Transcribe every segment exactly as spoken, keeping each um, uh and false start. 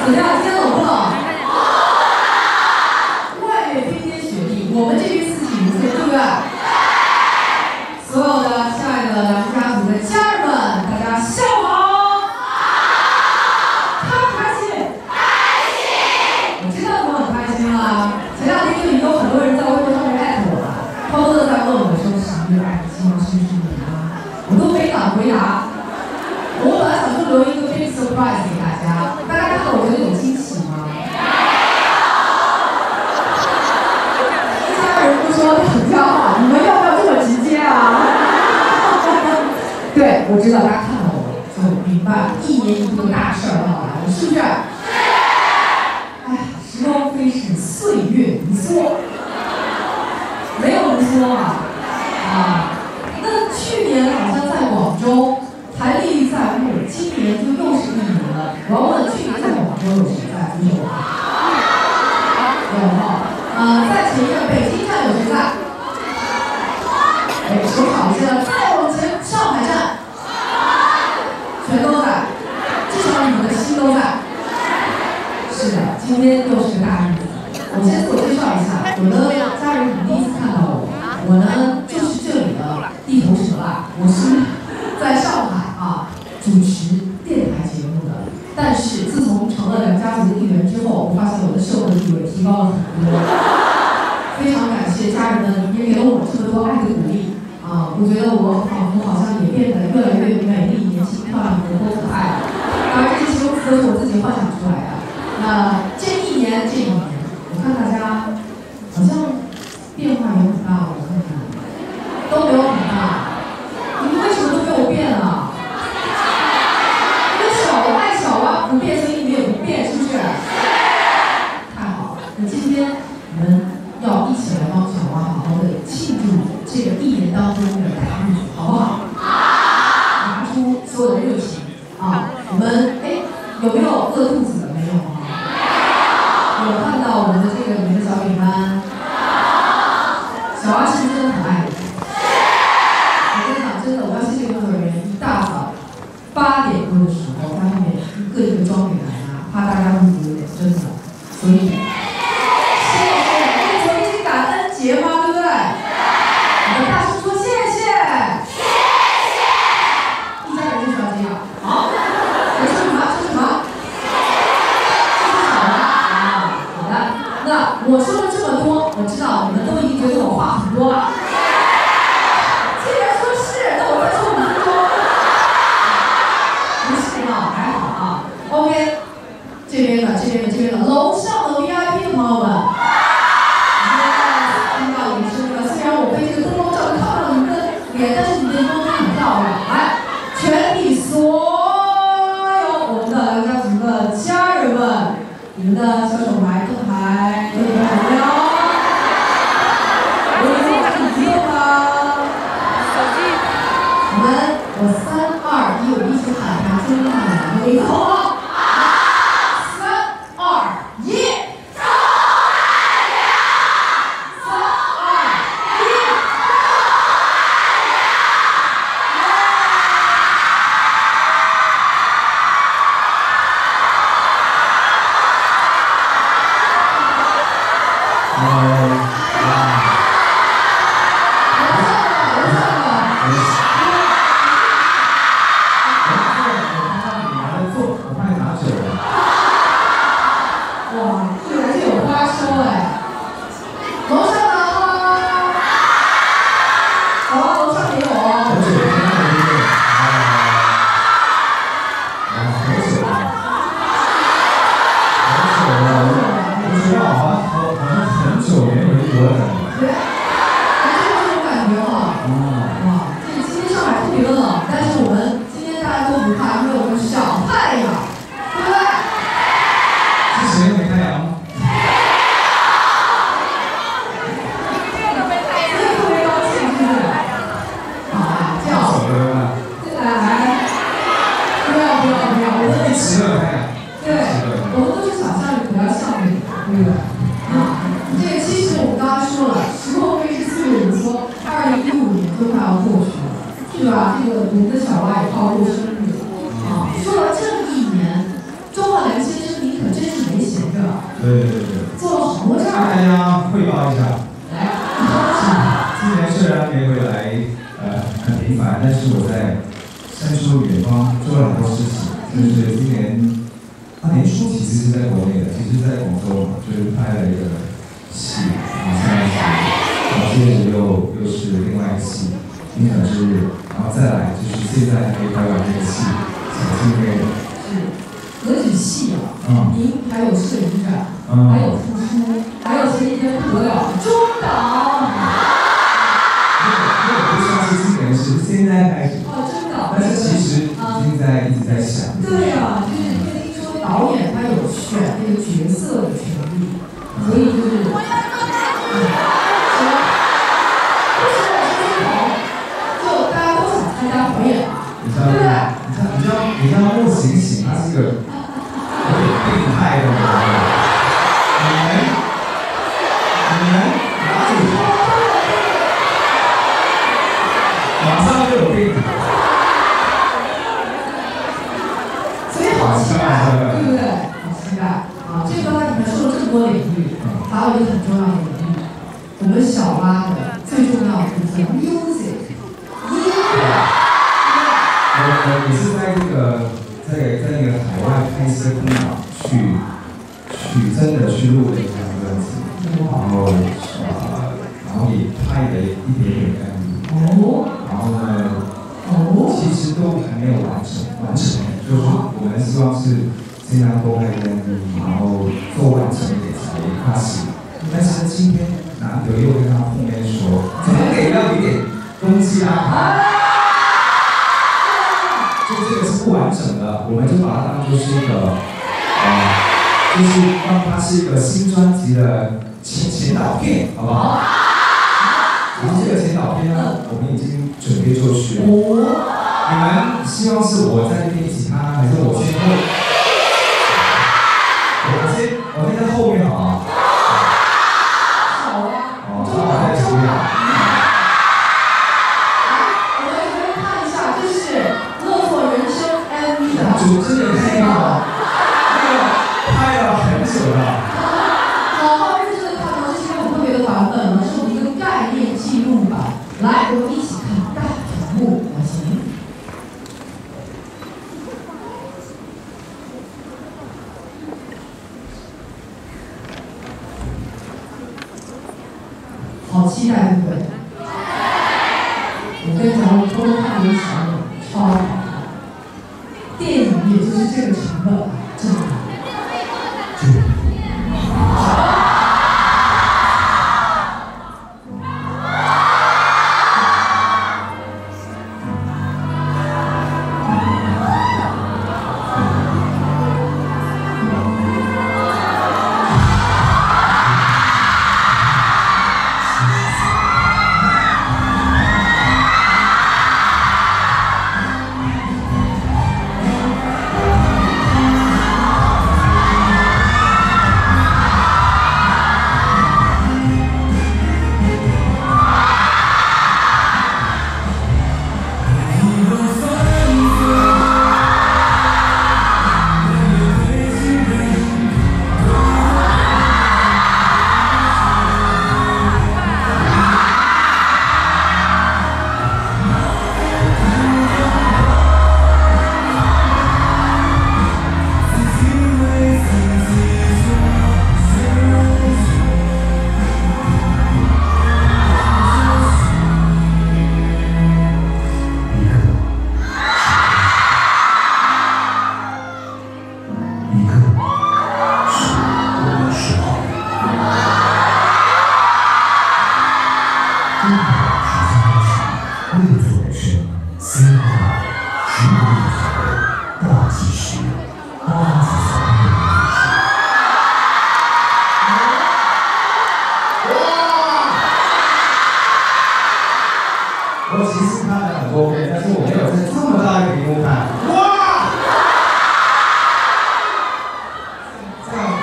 怎么样？今天冷不冷？外面冰天雪地，我们这边四季如春，对不对？所有的亲爱的梁家族的家人们，大家下午好！开不开心？开心！我知道你们很开心啦。前两天就已经有很多人在微博上面艾特我了，偷偷的在问我说十一月二十七号是不是你啊？我都没敢回答。我本来想说留一个 big surprise 给大家，大家看到我觉得有惊喜吗？一家人不说很骄傲，你们要不要这么直接啊？对，我知道大家看到我就明白一年一度的大事儿要来了，是不是？是。哎呀，时光飞逝，岁月如梭，没有如梭啊啊！那去年好像在广州。还历历在目，今年就又是一年了。我要问，去年在广州有谁在？举手啊？有哈。呃，在前面北京站有谁在？哎，手吵一下，再往前上海站，全都在，至少你们的心都在。是的，今天又是个大日子。我先自我介绍一下，有的家人可能第一次看到我，我呢就是这里的地头蛇啊，我是在上海。主持电台节目的，但是自从成了梁家族的一员之后，我发现我的社会地位提高了很多。非常感谢家人们也给了我这么多爱的鼓励啊！我觉得我仿佛好像也变得越来越美丽、年轻、漂亮、活泼、可爱了。当然，这些形容词都是我自己幻想出来的。那这一年，这一年，我看大家好像变化也很大，我看看都没有很大。你们为什么都没有变啊？不变，所以你们也不变，是不是？太好了！那今天我们要一起来帮小蛙好好的庆祝这个一年当中的大日子，好不好？好！拿出所有的热情啊！我们哎，有没有饿肚子的？没有啊？有看到我们的这个你们的小饼干？小蛙是不是真的很爱你？我跟你讲，真的，我要谢谢工作人员，一大早八点多的时候，在后面。一个一个装给大家，怕大家会觉得真的，所以谢谢。因为昨天是感恩节嘛，对不对？我们大声说谢谢，谢谢。一家人就是要这样。好，我说什么？说什么？谢谢小蛙啊，好的。那我说了这么多，我知道你们都已经觉得我话很多了。既然说是，那我再说五分钟。不是啊，还好啊。OK， 这边的、这边的、这边的，楼上的 V I P 的朋友们，听到你声了。虽然我被这个灯笼照着看不到你们的脸，但是你们的灯很漂亮。来，全体所有我们的梁家族的家人们，你们的小手牌、盾牌都准备好了没有？我已经是移动了。我们，我三二一，我们一起喊它，真的喊它，以后。对吧？这个我们的小蛙也超过生日啊！说到这一年，周浩良先生，您可真对对对对。 做了好多事儿。 大家汇报一下。 来， 今年虽然没回来，呃，很频繁，但是我在伸出远方做了很多事情。就是今年，啊，年初其实是在国内的，其实在广州嘛，就是拍了一个戏，啊，上一集，然后接着又又是另外一个戏，影响之日，然后再来就是现在还没拍完这个戏，小心内容。 是。何止戏啊！ 嗯， 您还有摄影展， 嗯， 还有复出，还有前几天不得了的中档。 那个那个不算是今年，是现在开始。 哦，中档。 但是其实已经在一直在想。 对呀、啊，就是因为听说导演他有选那个角色的权利，所以就是。嗯，什么？不是我是金鹏，就大家都想参加表演嘛，对不对？ 你知道你知道你知道莫醒醒，他是个。有点病态的人，你们，你们哪里？马上就有病， 所以好期待，对不对？好期待啊！这刚才你们说了这么多领域，还有一个很重要的领域，我们小拉的最重要的部分 music 音乐。 我我也是在这个。在在那个海外拍摄空档去去真的去录了一张专辑，然后呃然后也拍了一点点 M V， 哦，然后呢，哦，其实都还没有完成完成，就是我们希望是尽量多拍 M V， 然后做完成一点才发行。但是今天难得又跟他后面说，总得要有点东西啊。就这个是不完整的，我们就把它当做是一个，呃，就是当它是一个新专辑的前前导片，好不好？然后这个前导片呢，我们已经准备就绪了。你们希望是我在编吉他，还是我先后？我先，我先在后面好啊。 好啊。 哦，那我在前面。主持人那个，那个拍了很久了。 好好认真的看到这是一个很特别的版本呢，是我们一个概念记录版。来，我们一起看大屏幕，有请。好期待，对不对？我跟你讲，我偷偷看了一场，超好看。电影也就是这个成分，真的。 我其实看了很多遍，但是我没有在这么大的屏幕看。哇！这样，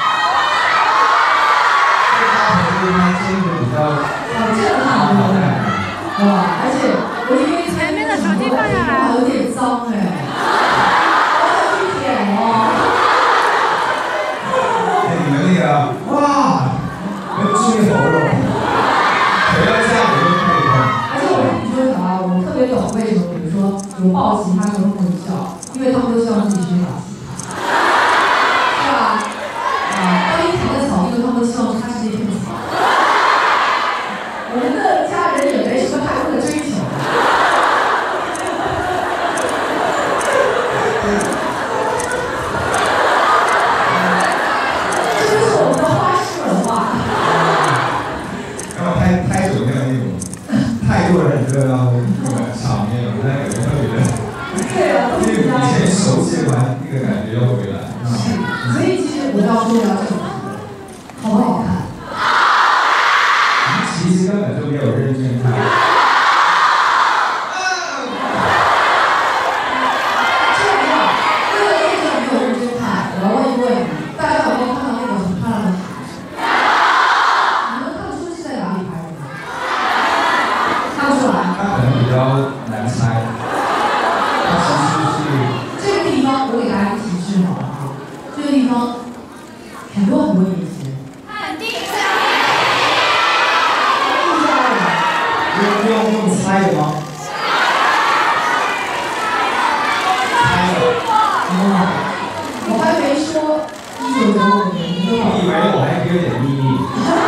这大屏幕它真的比较好震撼，对不对？哇！而且我因为前面的手机放下来，有点脏哎，好想去舔哦。 说有抱吉他的时候会笑，因为他们都希望自己学打吉他，是吧？啊，当一躺在草地，他们都希望他是一片草。我们的家人也没什么太多的追求。这就是我们的花式文化。 然后拍拍手没有那种太多人热闹的那个场面，我在感觉特别的。 对啊， 因为以前熟悉完那个感觉要回来。 是，所以其实我要说要这个，好不好看？ 其实根本就没有认真看。 这样，为了验证没有认真看，我要问一个问题：大家有没有看到那个很漂亮的海？你们看得出是在哪里拍的吗？看不出来。 它可能比较难猜。它其实是这个地方，我给大家一个提示好了啊，这个地方很多很多年前。 肯定是。 用用用猜的吗？猜的。 哦，我还没说一九九五年，你都我以为我还有点秘密。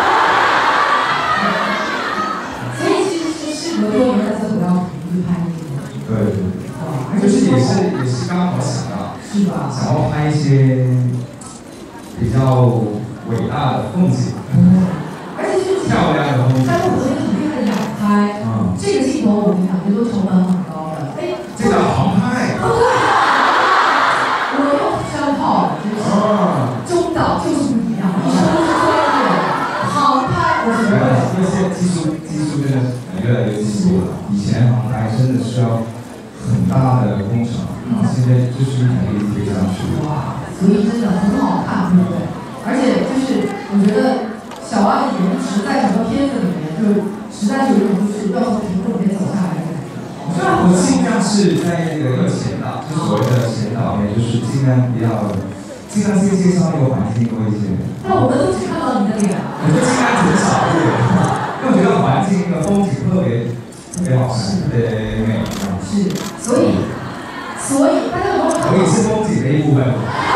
所以其实是适合多年的在我要去拍那个。 对对对。就是也是也是刚好想到， 是吧？ 想要拍一些比较伟大的风景。 嗯。而且就是漂亮的风景。 还有我觉得很厉害的仰拍。嗯。这个镜头我跟你讲，这都成本很高的。哎。 这叫航拍。 哦对。我用山炮，真是。哦。中岛就是不一样，你说的是专业的。航拍，我觉得。 因为现在技术技术真的越来越进步了，以前航拍真的需要很大的工程，然后现在就是一台可以推上去。 哇，所以真的很好看，对不对？而且就是我觉得小蛙的颜值在整个片子里面，就是实在是有一种就是要从屏幕里面走下来的感觉。 我尽量是在那个要前导，就所谓的前导面，就是尽量比较尽量去介绍那个环境多一些。 那我们都只看到你的脸。 我就尽量减少一点，因为我觉得环境那个风景特别特别好看，特别美。 是，所以，所以大家有没有看到？ 我也是风景的一部分。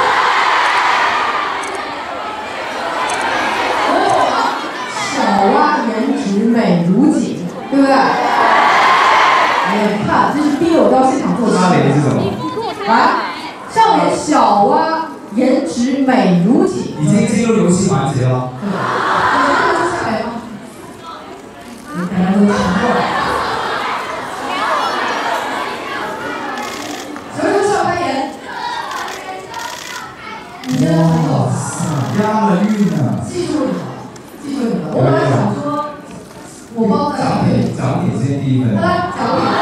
小蛙颜值美如锦，对不对？哎，你看，这是逼我到现场做的。 上联是什么？ 来，上联小蛙颜值美如锦。 已经进入游戏环节了。 对。我觉得下来吗？大家都沉默了。 哇塞，押了韵呢！ 记住你了，记住你了。我本来想说，我帮奖品，奖品先第一分。 来，奖品。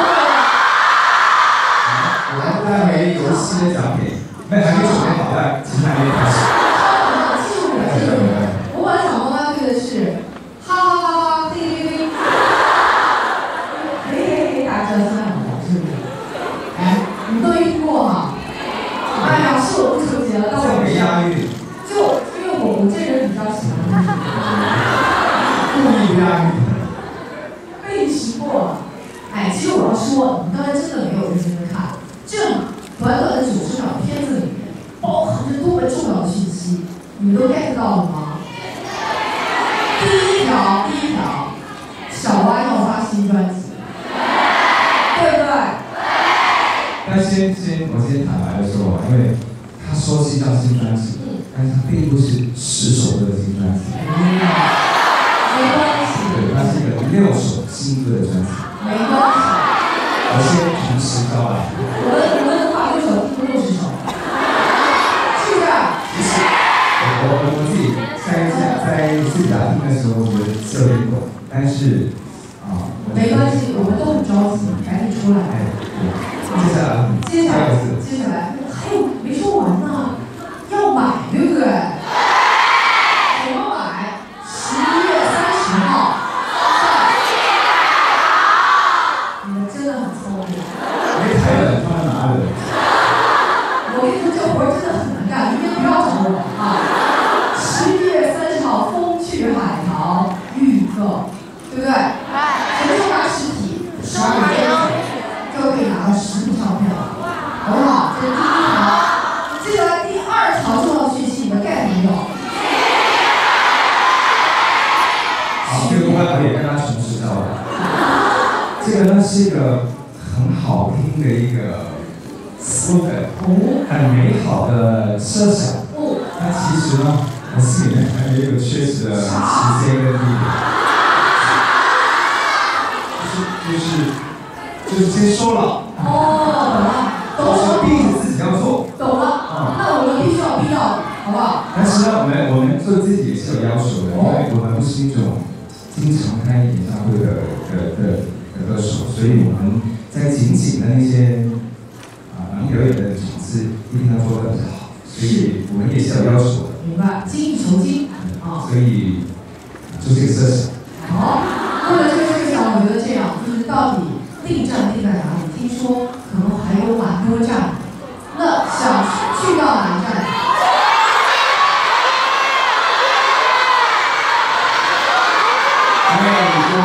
我们带回游戏的奖品，那还没准备好的，其实还没开始。 记住你了，记住你了。我本来想帮他对的是，哈哈哈哈，嘿嘿嘿，嘿嘿嘿，大家知道现在很红，是不是？哎，你都听过哈？哎呀，是我不纯洁了，但我没押韵。 就因为我我这人比较喜欢故意押韵。 被你识破了。哎，其实我要说，你刚才真的没有认真的看，这短短的九十秒的片子里面，包含着多么重要的讯息，你们都 get 到了吗？第一条，第一条，小蛙要发新专辑，对不对？ 但先先，我先坦白的说，因为他说是一张新专辑，嗯、但是他并不是十首歌的新专辑。 嗯，没关系。 对，它是一个六首新歌的专辑。 没关系。 我先凭实招来。 我们我们发六首，听六十首，是不是？ 其实，我我我自己在在在自己家听的时候，我觉得这有点懂，但是啊， 没关系，我们都很着急，赶紧出来。 哎，接下来， 接下来，接下来还有没说完呢，要买，对不对？怎么买？十一月三十号。你们真的很聪明。 没台本放在哪里？ 我跟你说，这活儿真的很难干，明天不要找我啊！十一月三十号，风趣海淘预购，对不对？什么时候拿实体？十二月就可以拿到实体。 是一个很好听的一个 slogan， 哦， 很美好的设想。 哦， 那其实呢，我心里面还有一个确实的时间跟地点，就是就是就是先说了。 哦，懂了，懂了， 就是逼着自己要做。 懂了。嗯、那我们必须要逼到，好不好？ 但是呢，我们我们做自己也是有要求的，因为我们不是一种经常开演唱会的的的的歌手，所以我们在紧紧的那些啊能表演的场次一定要做得很好，所以我们也是有要求的。 明白，精益求精啊。 所以就这个设想。 好，那么这个设想，我觉得这样，就是到底定站定在哪里？听说可能还有蛮多站，那想去到哪一站？ 美国、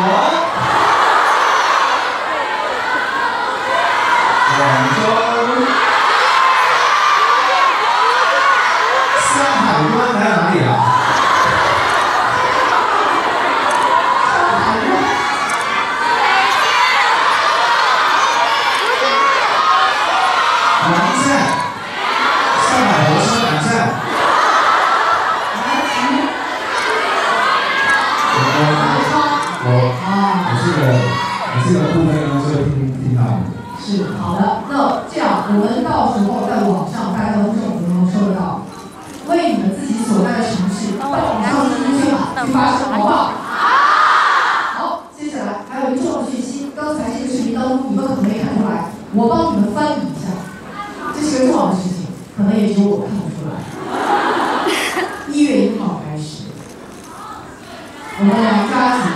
广州、上海湾还有哪里啊？南站，上海火车南站。我我这个我这个部分呢，就听听到你。 是好的，那这样我们到时候在网上大家都这种能够收得到，为你们自己所在的城市到网上进行宣传去发声，好不好？好，接下来还有一个重要的讯息，刚才这个视频当中你们可能没看出来，我帮你们翻译一下，这是个重要的事情，可能也只有我看不出来。一月一号开始，我们梁家族。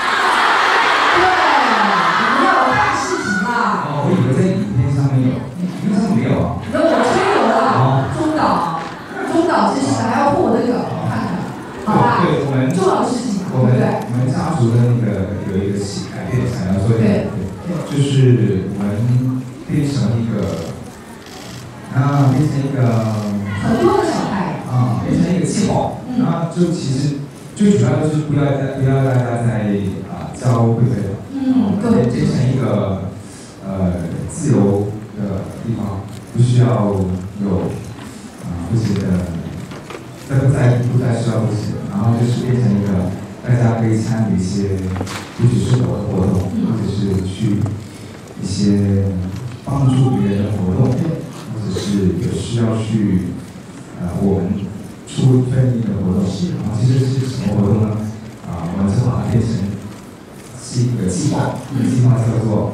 我以为在影片上面有，影片上没有啊。 那我真有啊，中岛，中岛其实还要破那个，看看，好吧？ 对，我们重要的事情， 我们对我们家族的那个有一个改变，想要做一个改变，就是我们变成一个，啊，变成一个很多的小孩啊，变成一个计划，那就其实最主要就是不要在不要大家在啊交会费了， 嗯，对， 变成一个。呃，自由的地方不需要有啊这些的，再不再不再需要这些，然后就是变成一个大家可以参与一些，不只是我的活动，或者是去一些帮助别人的活动，或者是有需要去呃我们出份力的活动，然后其实是什么活动呢？啊，我们就把它变成是一个计划，这个计划叫做。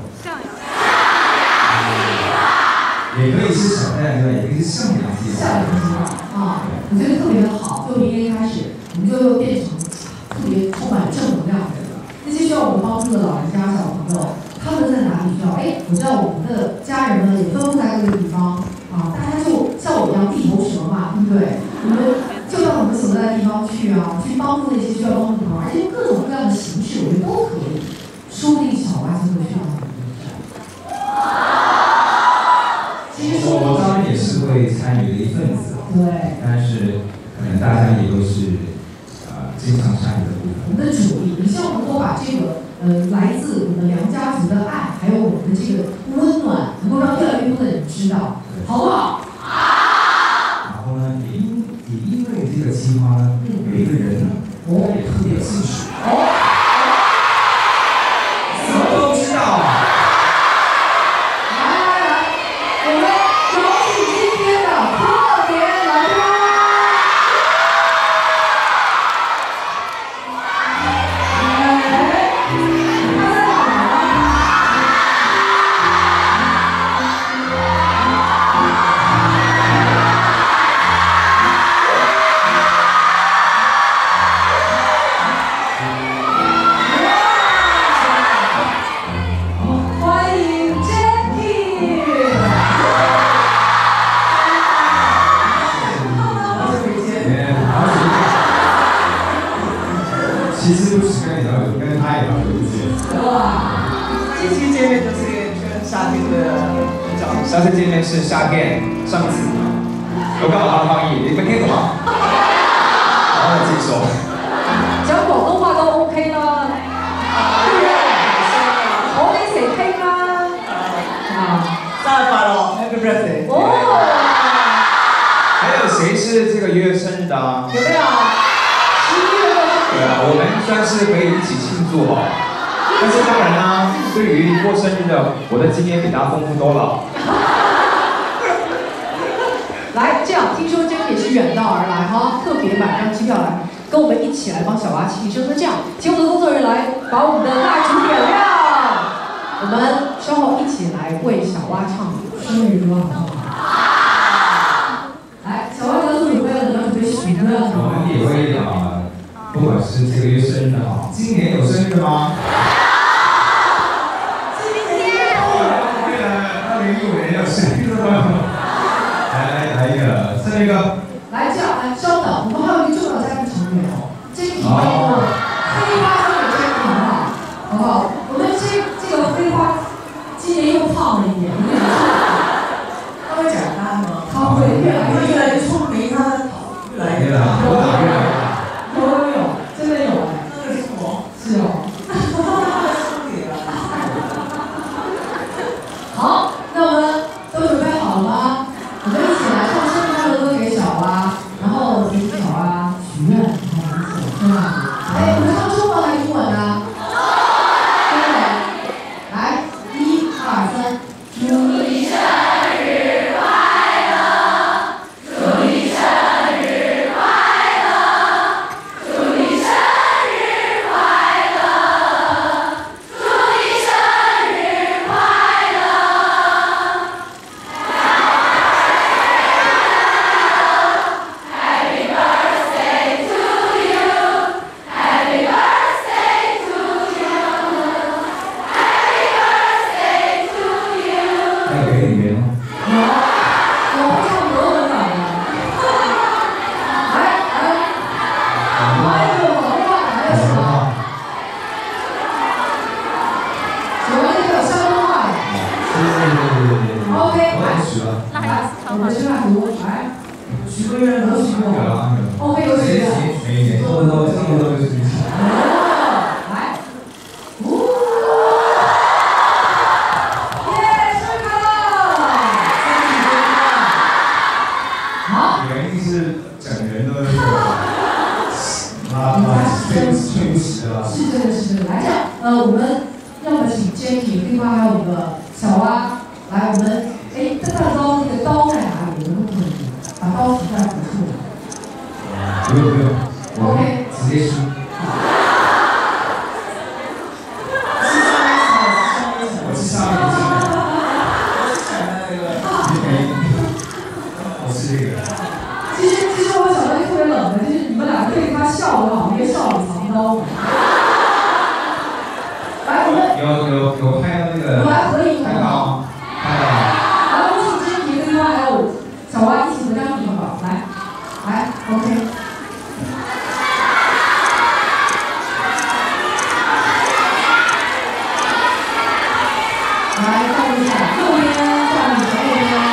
也可以是小太阳，也可以是向阳计划。 向阳计划啊，我觉得特别的好。就明天开始，我们就又变成特别充满正能量的人了。那些需要我们帮助的老人家、小朋友，他们在哪里需要？哎，我知道我们的家人们也分布在各个地方啊，大家就像我一样地头蛇嘛，对不对？我们就到我们所在的地方去啊，去帮助那些需要帮助的朋友，而且用各种各样的形式，我觉得都可以。说不定小娃就会去到你们这儿。 我我当然也是会参与的一份子， 对， 但是可能大家也都是呃经常参与的部分。 我们的主力，你希望能够把这个呃来自我们梁家族的爱，还有我们的这个温暖，能够让越来越多的人知道，好不好？ 好。然后呢，也因也因为这个计划呢，有一个人呢，我也特别有兴趣。哦。什么都知道啊。其实不是跟你聊，跟他也聊有一些。 哇，这期见面就是跟夏天的讲，下次见面是夏天，上次我刚好翻译，你们聽懂嗎？好，我自己說。 講廣東話都 OK 啦，我哋成傾啦。 太烦了 ，Happy Birthday！ 哦， 还有谁是这个月生日的啊？ 有没有？十一月份。 对啊，我们算是可以一起庆祝哦。但是当然啦，对于过生日的，我的经验比他丰富多了。 来，这样听说今天也是远道而来哈，特别买张机票来，跟我们一起来帮小娃庆生。那这样，请我们的工作人员来把我们的蜡烛点亮，我们稍后一起来为小娃唱生日歌，好不好？来，小娃刚准备了，你要准备许歌了。 我们也会啊，不管是这个月生日的好，今年有生日的吗？今年有。为了二零一五年有生日的吗？来来来一个，这一个。 来，这样，来，稍等，我们还有一个重要嘉宾成员哦，这个礼拜呢，黑花交给这个好不好？好不好？我们这这个黑花今年又胖了一点，有点瘦。 他会长大吗？ 他会越来越越来越聪明，他的头越来越大。 我哪越来越大？ 有有有，真的有哎。 那个是我。 是哦。好，那我们都准备好了吗？我们一起来唱生日快乐歌给小娃，然后给小娃许愿，然后一起对吧？哎，我们唱中文还是英文啊？中文。来，一二三，祝你生日快乐，祝你生日快乐，祝你生日快乐，祝你生日快乐。Happy birthday to you, Happy birthday to you, Happy birthday to you。 还有给里面吗？ 有，我会唱德文版的。来来，来一个广东话，还有什么？什么那个山东话的？ 对对对对对对。 OK， 我也许了。 来，我们吃蜡烛，来，许个愿，能许有过。 了。 OK，有许愿。 没没，差不多差不多就是。 来，呜，耶，生日快乐！好。 原因是整人的那个，啊啊，对不起对不起啊。 是这个是这个，来这样，呃，我们要么请 Jackie，另外还有我们的小蛙，来，我们，哎，这蛋糕那个刀在哪里？我们可以把刀提在不处。 不用不用，我 OK 直接输。我是上面进的。 我是想的那个。 我是这个。 其实其实我想到一个特别冷的，就是你们俩对他笑的好，一个笑里藏刀。来，我们有有有拍到那个。 我们来合影好拍到不好？ 吗？拍到。 来，我们请 Jackie 另外还有小蛙一起合张影好不好？来，来 ，OK。来，照顾一下右边，照顾你的右边。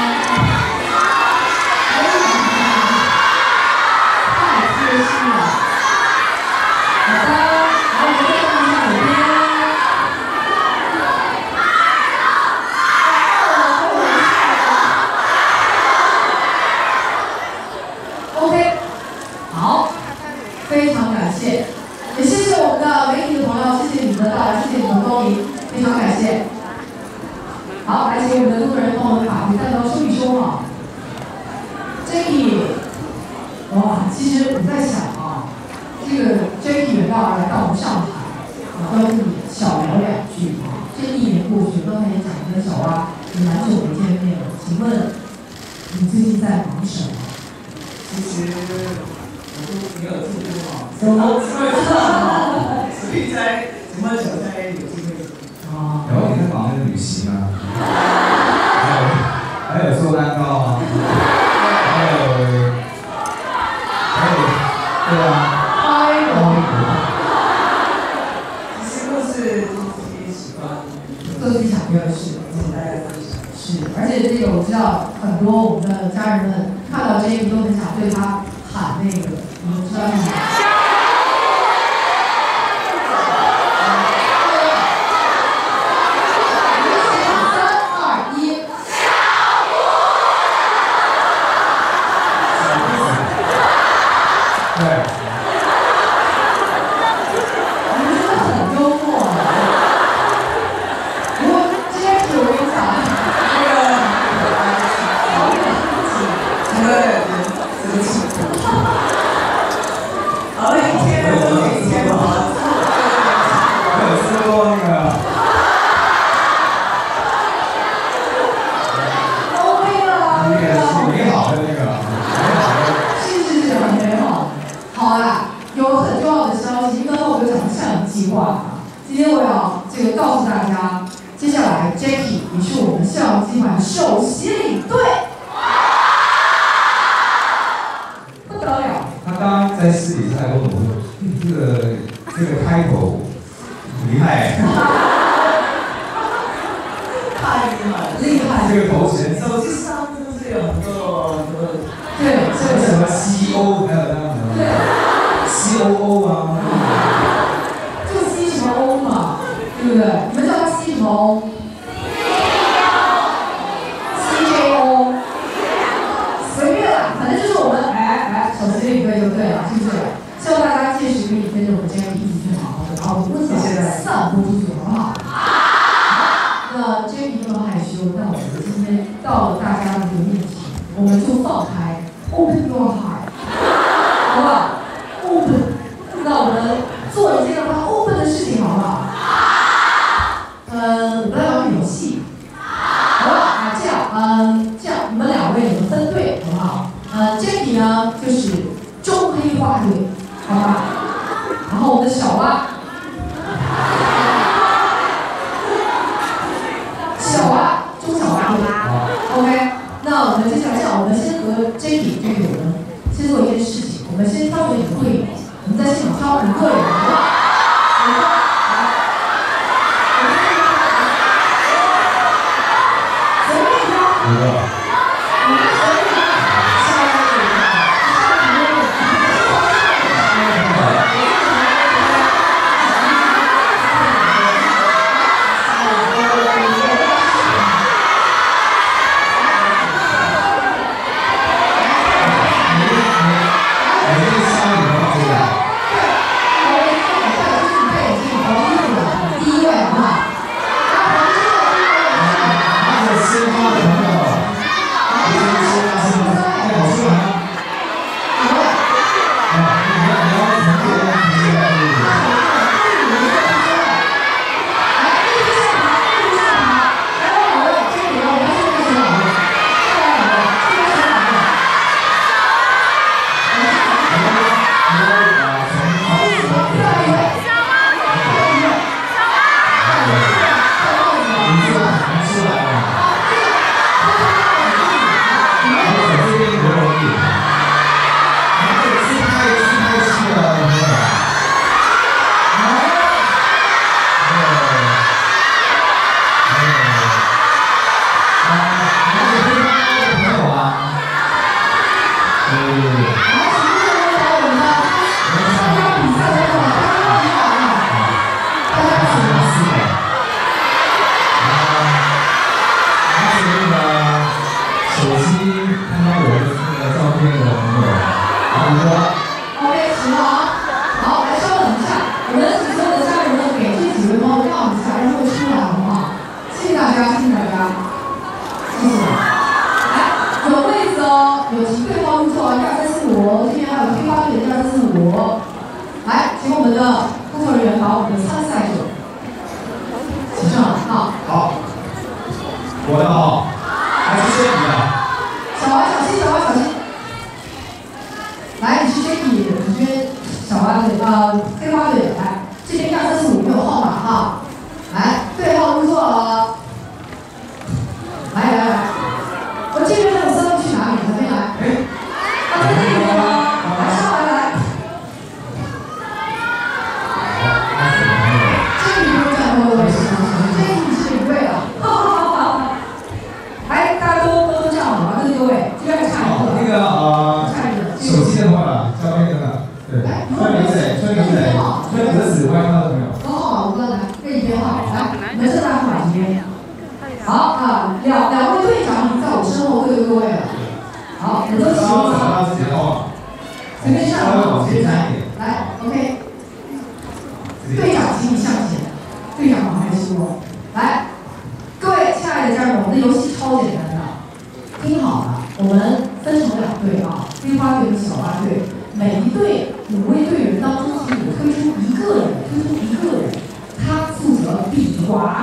太贴心了。好的，来，我们再照顾一下左边。OK， 好，非常感谢，也谢谢我们的媒体的朋友，谢谢你们的到来，谢谢你们的光临，非常感谢。好，来请我们的工作人员帮我们把这蛋糕收一收啊。Jackie， 哇，其实我在想啊，这个 Jackie 远道而来到我们上海，啊，要跟你小聊两句啊。这一年过去，刚才也讲跟小蛙也蛮久没见面了，请问你最近在忙什么？ 其实我都没有住过嘛， 有吗？ 所以在怎么想在有机会。 啊， 然后你在忙着旅行啊，还有还有做蛋糕啊，还有还有对啊， 哎呦， 其实都是自己喜欢做自己想做的事， 跟大家分享。 是，而且这个我知道很多我们的家人们看到 Jackie 都很想对他喊那个，你们知道是什么？三二一。 好的那个，美好的。 是是是，很美好。好啦，有很重要的消息，刚刚我们讲项目计划啊，今天我要这个告诉大家，接下来 Jackie 也是我们项目计划首席领队。不得了。 他刚刚在私底下跟我说，嗯、这个这个开头很厉害。 太厉害了， 厉害。 这个头衔， 手机上是不是有很多很多？ 对， 这个什么 C O 还有那样的。 对。 C O O 啊。 就 C 什么 O 嘛，对不对？你们叫他 C 什么 O？ C J O。随便啦，反正就是我们哎哎首席领队就对了，是不是？希望大家届时可以跟着我们 Jackie 一起去好好的，然后温暖的散播出去，好不好？那 Jackie 这么害羞，那我们今天到了大家的这个面前，我们就放开 ，Open your heart， 好不好 ？Open， 那我们做一件让它 open 的事情，好不好？嗯，我们来玩个游戏，好不好？啊，这样，嗯，这样，你们两位你们分队，好不好？呃 ，Jackie 呢就是中黑花队，好吧？然后我们的小蛙。小蛙，中小蛙队 ，OK。那我们接下来这样，我们先和 Jackie 这个我们先做一件事情，我们先挑选一个队友，我们在现场挑五个人，好不好？五个，随便挑。 五个。 五个随便挑，下一个，下一个，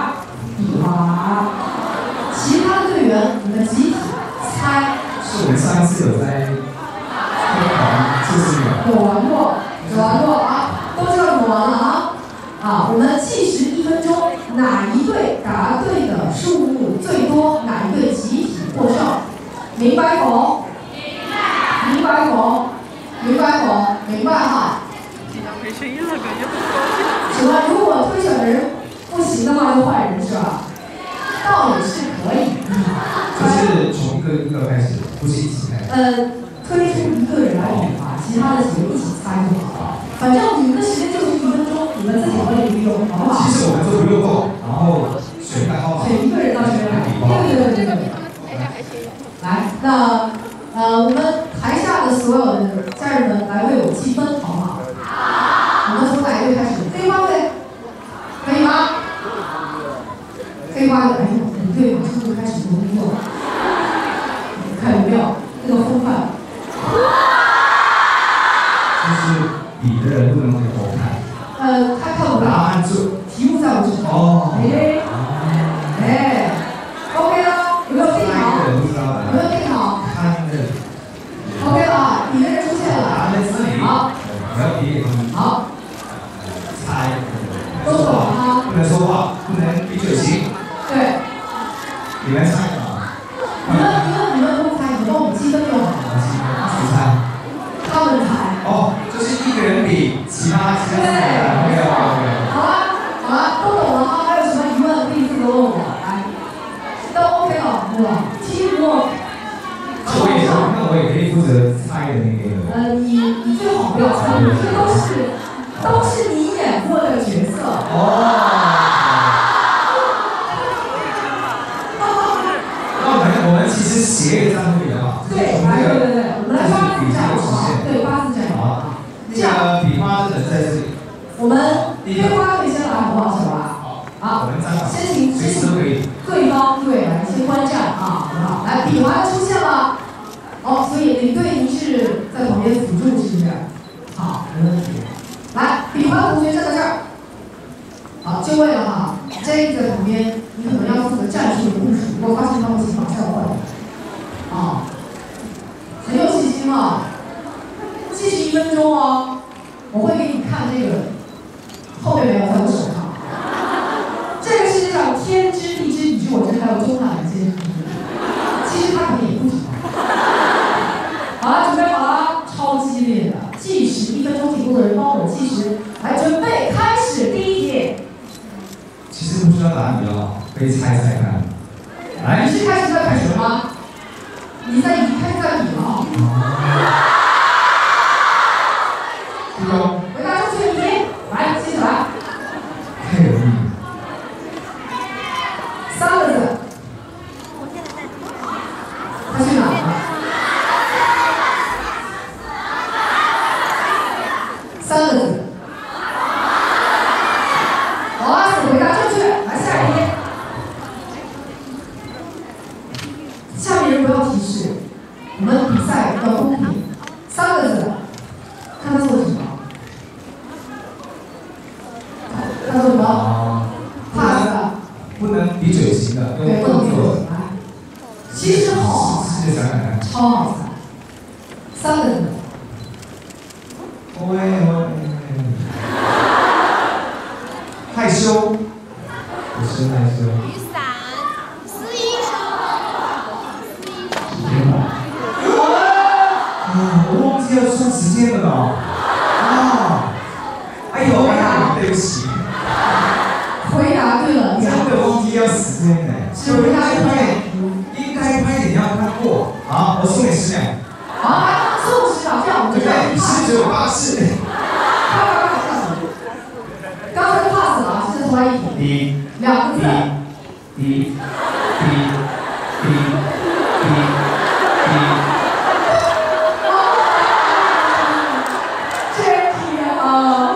是我们三上次有在天团测试有。 有玩过，有玩过啊，都知道怎么玩了啊。啊，我们计时一分钟，哪一队答对的数目最多，哪一队集体获胜，明白否？明白否？明白否？明白哈。什么？如果推选的人不行的话，就换人是吧？倒也是可以。 就是从一个一个开始，不是一起开始。 呃，推出一个人来比划，其他的几个一起猜就好了。反正你们的时间就是一分钟，你们自己可以利用，好不好？ 其实我们都不用动，然后选一个号码。 选一个人到这边来。对对对对对。来，那呃，我们台下的所有的家人们来为我计分，好不好？好。我们从哪一队开始？飞花队，可以吗？飞花队，哎呦，你队马上就开始工作了，看有没有这个风范？ 就是比的人不能回头看。 呃，他看不到。 答案就题目在我这上。 哦。 哎。哎。OK 了，有没有定好？有没有定好？ 看的。 OK 了啊，你的人出现了。 答案在这里。 好。 不要比。 好。 猜。 都懂了吗？ 不能说话，不能比嘴型。 对。 你们猜吧。 你们你们你们不猜，你们帮我们积分就好。 谁猜？ 他们猜。 哦，就是一个人比其他其他的。OK OK。 好了好了，都懂了哈，还有什么疑问可以自由问我，来，都 OK 了，对吧 ？Teamwork。 那我也那我也可以负责猜的那个。 呃，你你最好不要猜，这都是都是你演过的角色。 哦。那我们我们其实写一个账会比较好。 对，来对对对，我们来八字这样好，对八字这样。 好。那个笔画的人在这里。 我们飞花队先来好不好，小娃？好。 我们站好。 先请先请对方队来先观战啊，好不好？来，笔划出现了。哦，所以领队您是在旁边辅助，是不是？好，没问题。来，笔划的同学站在这儿。好，就位了哈。J 在旁边，你可能要负责战术的部署，如果发现他们请马上换。啊，很有信心啊。计时一分钟哦，我会给你看这个，后面没有在我手上。这个世界上天知地知你知我知，还有中南一些，其实他可能也不知道。好了，准备好了，超激烈的计时一分钟，题目的人帮我计时，来准备开始第一题。 其实不知道答案比较好，可以猜猜看。来， 你是开始在比了吗？你在已经开始在比了啊。 不高。 回答正确题，来，接下来。 太容易。 三个字。他去哪了？三个字。好啊，回答正确，来下一题。下面人不要提示，我们比赛要公平。三个字，看他做什么。他做什么 ？pass。 不能比嘴型的， 对，不能比嘴型。其实好好猜， 试着想想看。 超好猜。三个字。 喂喂。害羞。不是害羞。 雨伞。撕衣裳。 天哪！啊，我忘记要算时间了呢。啊！哎呦，哎呀，对不起。 回答对了， 真的忘记要时间呢。 是回答对了。 应该拍点要看过。好，我送你十秒。 好，送十秒，这样我们就要 pass。 十九八四。 快快快，下手！刚才 pass 了啊，现在重来一题。 一。 两个字。 一。一。一。一。一。 这题啊！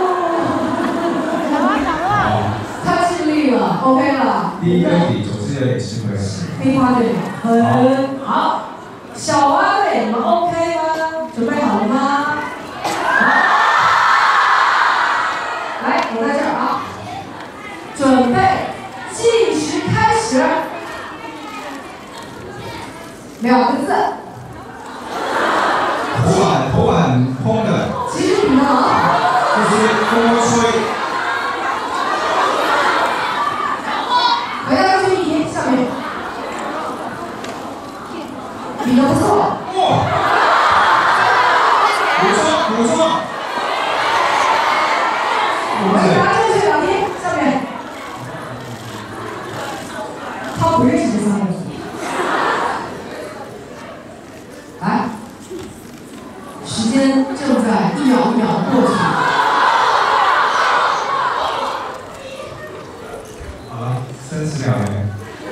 太尽力了 ，OK 了。 第一个题总是有点吃亏。 飞花队很好，小蛙队你们 OK 吗？准备好了吗？好，来，我在这儿啊，准备，计时开始，两个字， 风吹。 回到注意力上面，比得不错。 哇！补充补充。 回答正确两题，上面。他不认识这三个字。来，时间正在一秒一秒的过去。 好了，三十秒没。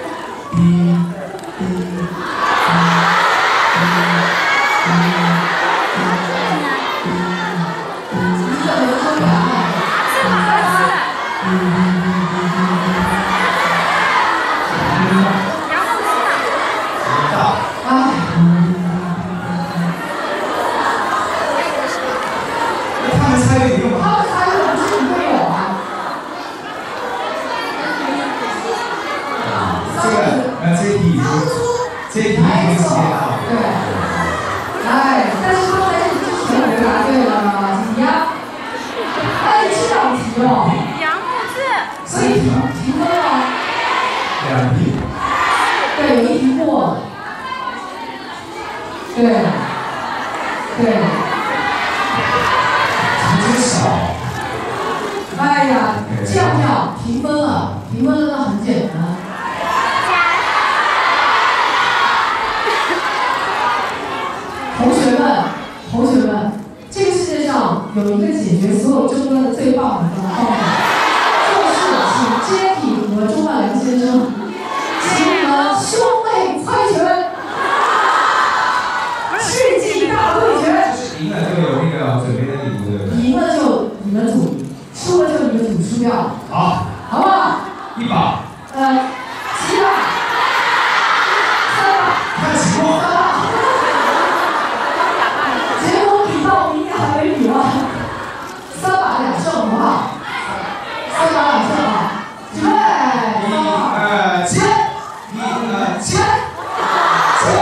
这一题已经直接到。对。来，但是刚才是全回答对了，怎么样？哎，这两题哦。 杨木字。 所以评评分了。 两题。 对，有一题过了。对。对。 真少。 哎呀，这样这样，评分了，评分了，那很简单。同学们，同学们，这个世界上有一个解决所有争端的最棒的方法，就是请 Jackie 和钟汉良先生，请你们兄妹猜拳，世纪大对决。 赢了就有那个准备的礼物，对不对？ 赢了就你们组，输了就你们组输掉。 好， 好不好？ 一把。 呃，七把，三把， 看情况。 三把。结果比到明天还没比完，三把两胜，好不好？三把两胜啊！准备， 一二七，一二七， 七，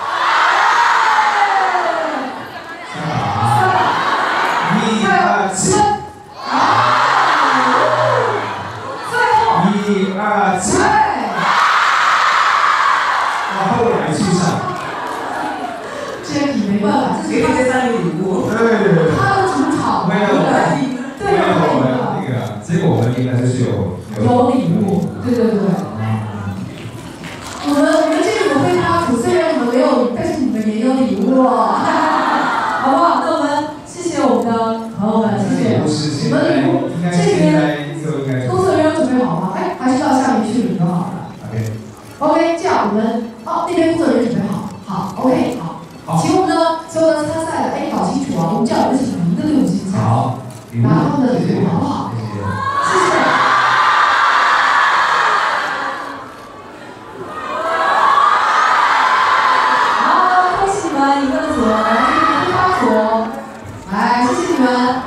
三把，一二七， 最后， 一二七，往后来去上。 这题没办法，这是他这三个礼物。 对对对。 他的主场， 没有， 对没有我们对。 那个，结果我们应该就是有有礼物，对对对。我们我们这个有飞趴组，虽然你们没有，但是你们也有礼物哦，好不好？那我们谢谢我们的朋友们，谢谢你们的礼物。这边工作人员准备好吗？哎，还是到下面去领就好了。 OK。 OK， 这样我们哦，那边工作人员准备好，好 ，OK， 好。请我们的所有的参赛的，哎，搞清楚啊，我们这样有请一个队伍竞赛， 好， 拿他们的礼物好不好？ 谢谢。 谢谢。好，恭喜你们赢了组，来这个飞花组，来，谢谢你们，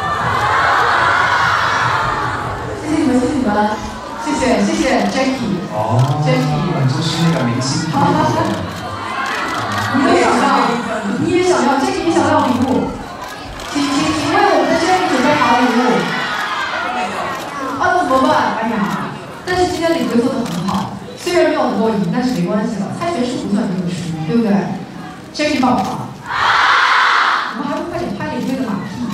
谢谢你们，谢谢你们，谢谢谢谢 Jackie。 哦 Jackie， 就是那个明星。 你也想要，你也想要，这个也想要礼物，请请请为我们的 Jackie 准备好礼物。啊，那怎么办？哎呀，但是今天领队做得很好，虽然没有能够赢，但是没关系了，猜拳是不算这个输，对不对 ？Jackie 棒不棒？我们还不快点拍领队的马屁？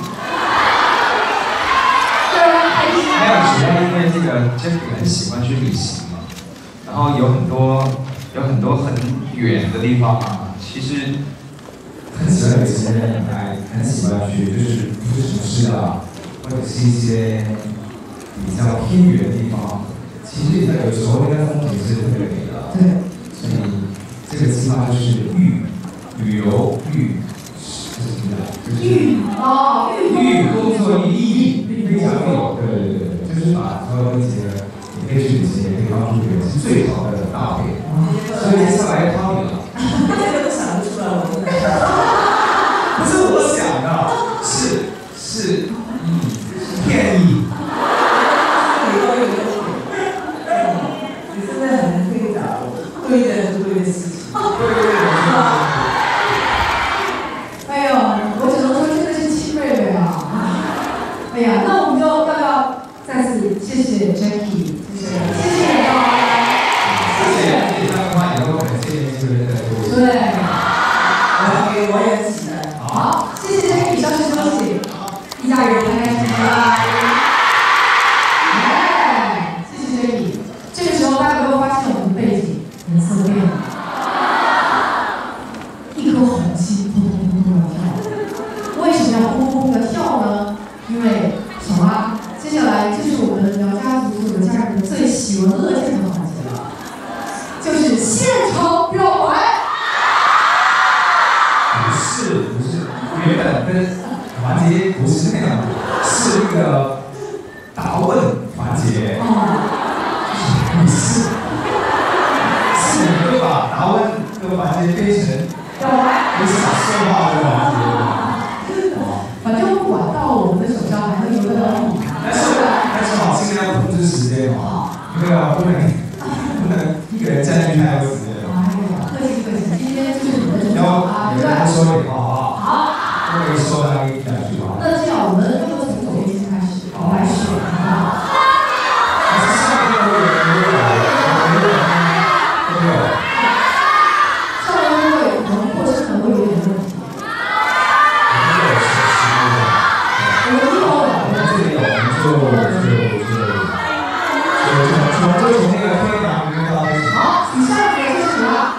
对啊，开心没有，主要因为这个 Jackie 很喜欢去旅行嘛，然后有很多有很多很远的地方嘛。其实很喜欢有些人来，很喜欢去，就是不是城市的，或者是一些比较偏远的地方。其实有时候那个风景是特别美的。 对。 所以这个计划就是预旅游预是什么的？就是预哦预工作意义非常有，对对对，就是把所有一些你可以去旅行，也可以帮助别人，是最好的搭配。所以接下来汤米了。 这个都想得出来，我真的。 不是我想的，是是意骗意。 你真的很会找对的对的事情。 对对对， 我要给我也起来。 好，谢谢 Jackie，稍事休息，一家人开开心心吧。耶，谢谢 Jackie。这个时候大家有没有发现我们的背景颜色变了？一颗红心砰砰砰砰的跳。为什么要砰砰砰的跳呢？因为小花，接下来就是我们苗家族所有家人最喜闻乐见的环节了，就是现场表白。 不是不是，原本的环节不是那样的，是一个答问环节。 哦。 不是，是你会把答问这个环节变成表白， 不是说话这个环节。 反正不管到我们的手上还会有个等你。 但是但是好，尽量要控制时间哦，因为啊不能不能一个人占据太多时间。 哎呀，客气客气，今天就是你的主场啊，对不对？ 多说点话好不好？ 好。 多给说两句两句话。 那这样我们要不从左边先开始，好来选，好不好？ 还是上面都有都有都有都有。 上面会有可能或是可能会有点问题。我们一会儿我们这里有，我们就就就就从就从那个推拿里面到开始。 好，以下的开始了。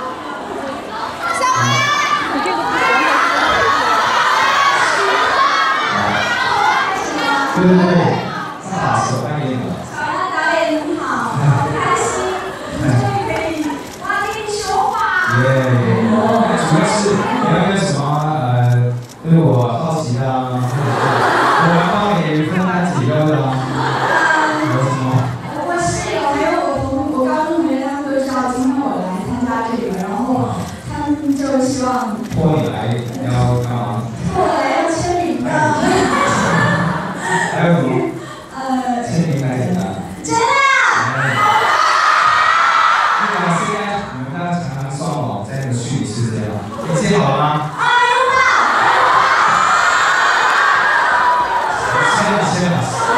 对对对，大手欢迎你。 小杨导演你好，好开心，终于可以哇跟你说话。 耶，主要是有没有什么呃对我好奇的啊？我来帮你分担几个的啊？有什么？ 我室友还有我同我高中同学，他们都知道今天我来参加这个，然后他们就希望托你来要干嘛？ 我来要签名的。 还有什么？ 呃， 签名太简单了。 真的啊？ 那个现在你们大家常常上网在那个虚拟世界嘛，你签好了吗？ 啊，有的。 签了签了。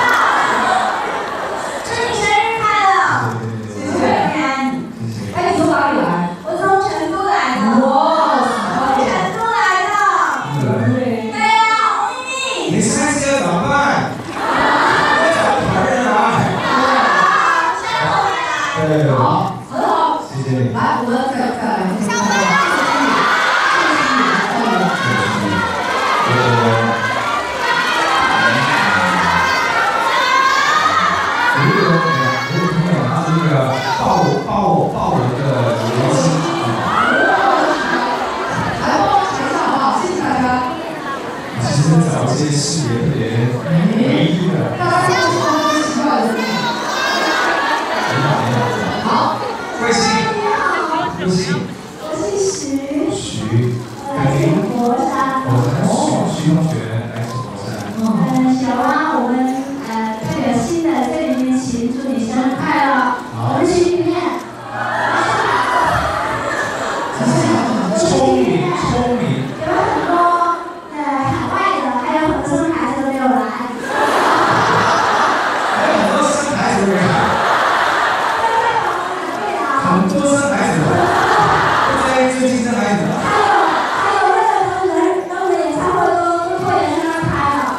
祝你生日快乐！ 对对对对。 谢谢平安。 谢谢。 哎，你从哪里来？ 我从成都来的。 哇， 成都来的。 对。 对呀，秘密。 你三十要怎么办？找团人来。对， 好，很好。 谢谢你。 来，我们再再来。小朋友， 有一个有一个朋友，他是一个抱抱抱人的明星啊。 来帮我查一下好不好？谢谢大家。 其实找一些视觉特别唯一的。 大家都是很奇怪的。好， 贵姓？贵姓？ 我姓徐， 徐。 我姓佛山。 我们徐徐同学来自佛山。 嗯，小汪，我们呃特有新的这里面请祝你生日快乐。我们群里面。 聪明聪明。 有很多呃海外的，还有很多生孩子都没有来。 还有很多生孩子没来。很多生孩子，不在最近生孩子。 还有那个同仁跟我们演唱会都都拖延生日开了。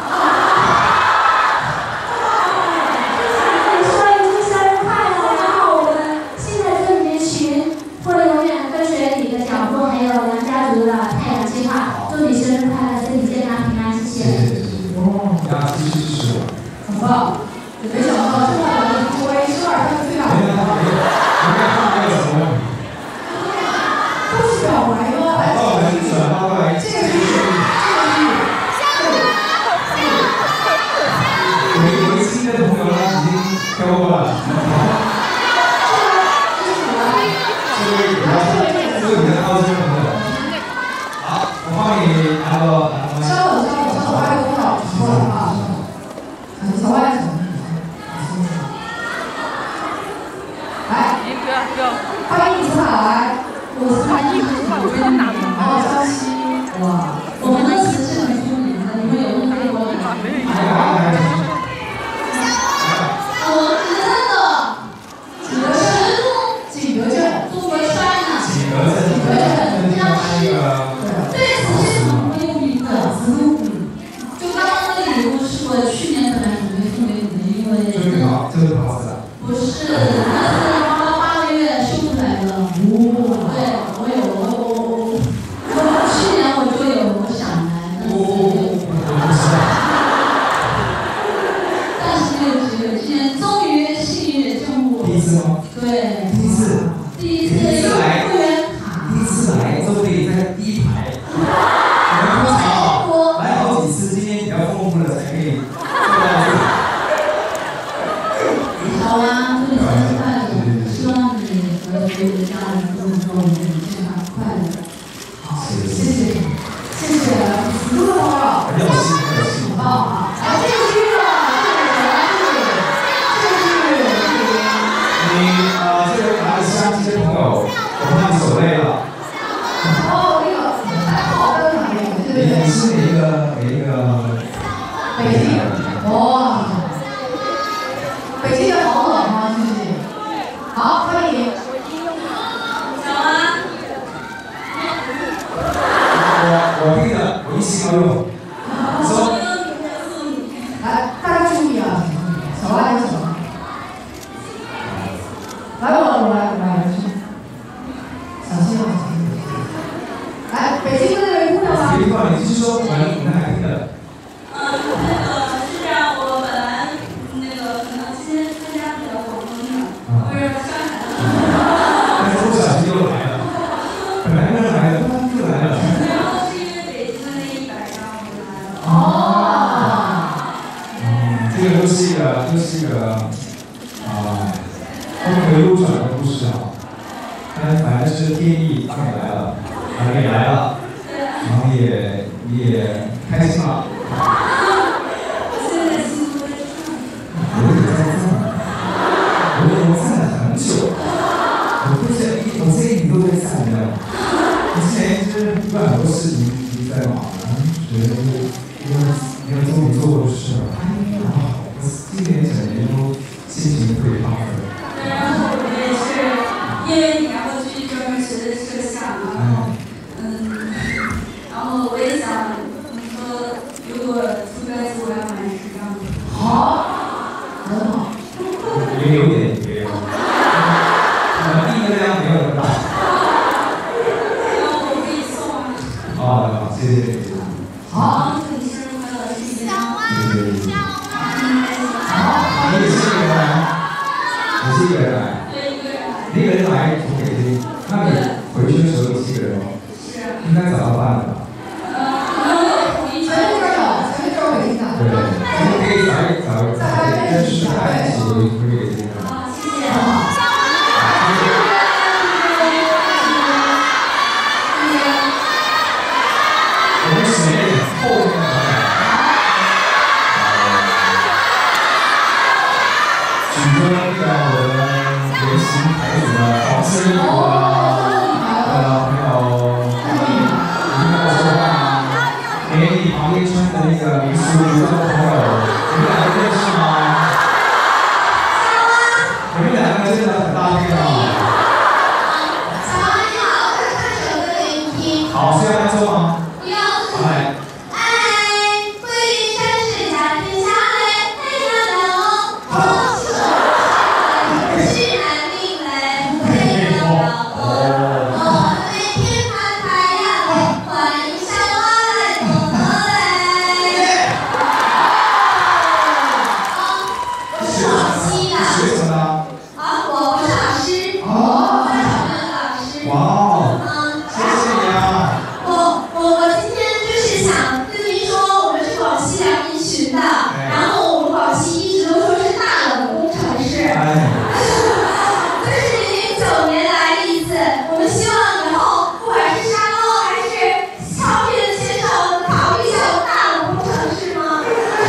就想跟你说一句生日快乐，然后我们新的这里面群会永远跟随你的脚步，还有梁家族的太阳计划，祝你生日快乐，身体健康平安，谢谢。 谢谢谢谢。哦，大家继续支持我。 很棒。没想到这么短的成为十二分最大没有没有没有没有什么问题。 都是表白吗？ 把我们转发过来。 这个是这个是。 维维新的朋友呢已经跳过了。这位比较这位比较高兴的朋友。好，我帮你拿个拿个。 稍等稍等稍等，还有多少时候啊？小歪。 你是哪一个哪一个？ 北京，哇，北京也好冷啊，最近。好，欢迎。 小安。 我我那个我一起要用。说。 来，大家注意啊，小安有什么？来，我我来我来，小心啊，小心。来，北京的那位姑娘吗？ 别告你继续说，我们我们还听的。 嗯，那个是这样，我本来那个可能今天参加不了广东的，我是上海的。 但是不小心又来了，本来就来了，又来了。 然后是因为北京的那一百张我就来了。 哦。 嗯，这个都是一个，都是一个啊，峰回路转的故事啊。但反正是天意让你来了，然后你来了，然后也你也开心了。 现在心都在颤。 我也在颤，我我颤了很久，我不是一我这一直都在颤的。我之前就是办很多事情一直在忙，然后觉得就是因为因为做没做过的事，哎呀，我今年整年都心情特别好的。 然后我也是因为你然后去专门学的摄像，然后嗯，然后我也想说，如果出专辑我要买十张。 好，很好。 也有点别有，可能第一个量没有那么大。 然后我可以送啊。 哦，谢谢谢谢。 好， 祝你生日快乐，谢谢。 谢谢谢谢。 好， 你也是一个人来，你是一个人来。 对，一个人来。 你一个人来从北京，那你回去的时候你是一个人吗？ 是。 应该找到伴了吧？ 呃，可能有同一全部都有，全部都有北京的。 对，我们可以找一找一找认识的一起回回北京的。 好，谢谢。 我们水面后面的。举着那个我的圆形牌子的黄色衣服啊，呃，还有你跟我说话啊，连你旁边穿的那个民俗服装的朋友，你们两个认识吗？你们两个真的很搭配啊！ 小安你好，我想唱首歌给你听。 好，是要伴奏吗？ 不要。 好来。 哎，桂林山水家天下来，太阳亮哦，我是手是南岭来，太阳亮哦，我每天看太阳来，欢迎向我来，同我来。哦，我是广西的。 学什么呢？ 啊，我不是老师，我是小朋友的老师。 哇哦， 嗯， 谢谢你啊！ 我我我今天就是想跟您说，我们是广西辽宁群的，然后我们广西一直都说是大冷的工程师， 哎， 这是零九年来的一次，我们希望以后不管是沙捞还是超越的牵手，能考虑一下我们大冷工程师吗？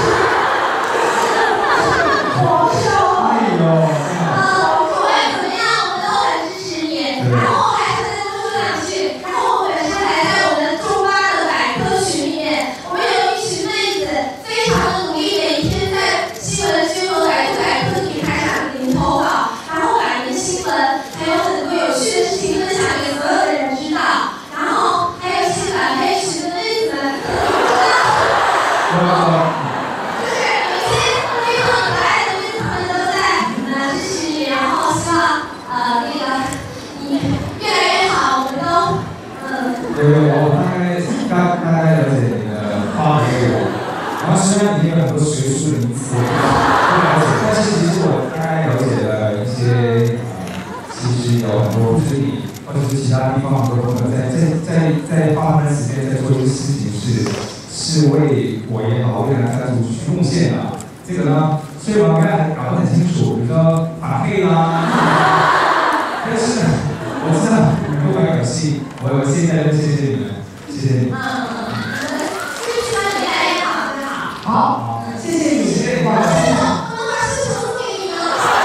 我说。 哎呦， 呃，不管怎么样，我们都很支持你。然后还想再多说两句。然后我本身还在我们中巴的百科群里面，我们有一群妹子非常的努力，每天在新闻君和百度百科平台上给您投稿，然后把您的新闻还有很多有趣的事情分享给所有的人知道。然后还有一些反黑群的妹子们，就是有一些非常可爱的妹子们都在呃支持你，然后希望呃那个你越来越好，我们都嗯。 对，我大概大大概了解你的话题我，然后虽然里面有很多学术的名词不了解，但是其实我大概了解了一些呃，其实有很多不是你或者是其他地方很多朋友在在在在花他们时间在做这个事情是是为我也好，为南山族去贡献的。这个呢，虽然我刚才搞得很清楚，比如说法配啦，但是我知道你们不玩游戏，我我现在就谢谢你们，谢谢你。 嗯，祝希望你越来越好，对吧？ 好，谢谢你， 谢谢你。 我们把绣球送给你们。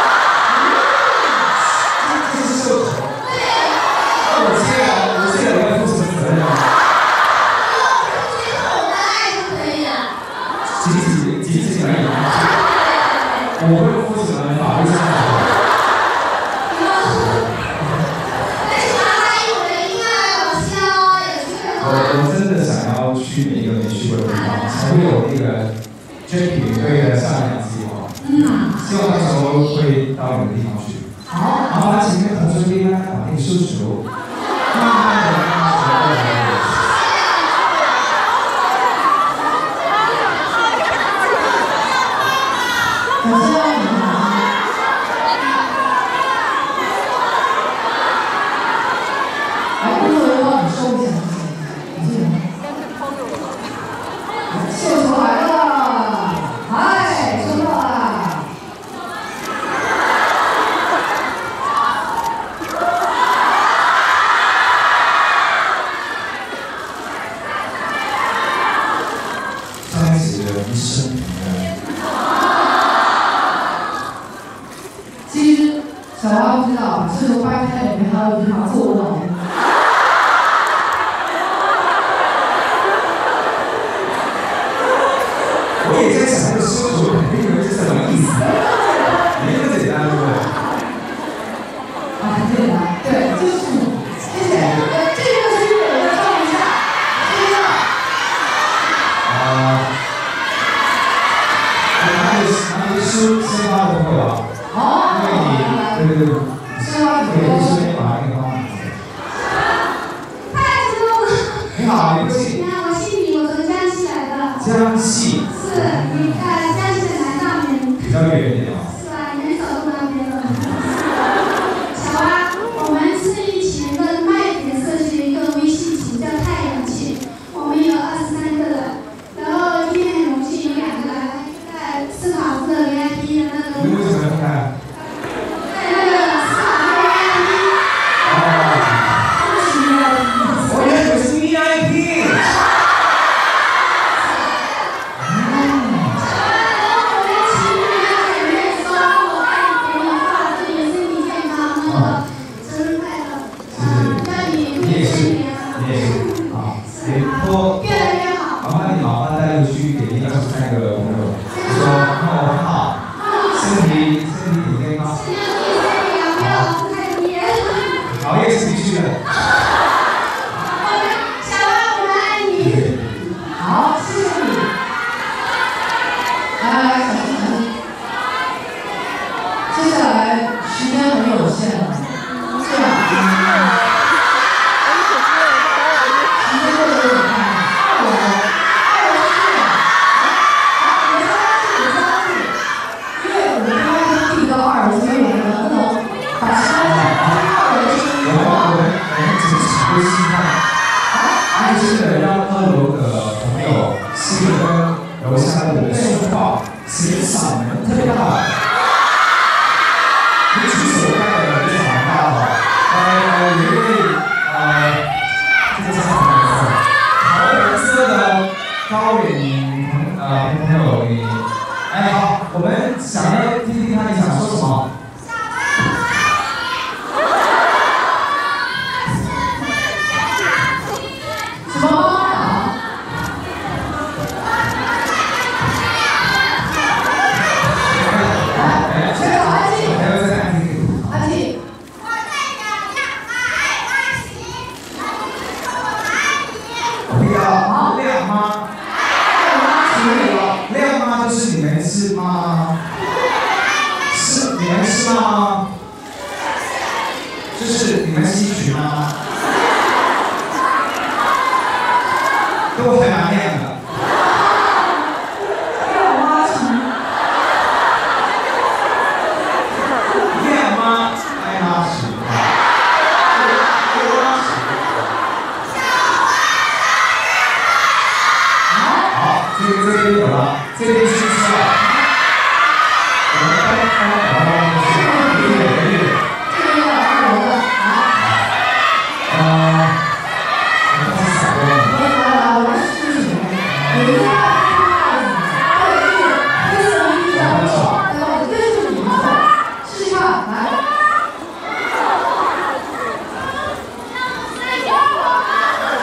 这是绣球。 对。 我接了，我接了，我要负什么责任啊？ 我是觉得我会负责法律上的。我我真的想要去每一个没去过的地方，才会有那个 Jackie 对的善良计划。 嗯。 希望到时候会到你的地方去。 好。 然后前面同学可以慢慢把那个绣球，慢慢的让它学过来。 小肖，你好。来，工作人员帮你收一下。绣球来了，哎，收到了。 上一集的医生平安。 其实小花不知道，把绣球掰开里面还有一条做到。 我也在想这个绣球肯定以为是什么意思，没那么简单，对不对？ 啊，很简单，对，就是你，谢谢。呃，这个是我的照一下，这个。 啊，那你那你绣鲜花都会吧？ 哦。 因为你对对对， 鲜花怎么对，顺便把那个花拿走。 太激动了！ 你好，你贵姓？ 你看，我姓李，我从江西来的。 江西。 是，你看江西的南上面。 比较远一点啊。 是吧？人手都那边了。小花，我们是一群的卖点设计的一个微信群，叫太阳群，我们有二十三个人。然后今天很荣幸有两个来，在市场部的 V I P 的那个。 你为什么要看？ 在那个市场部 V I P。 哦。我以为是 V I P。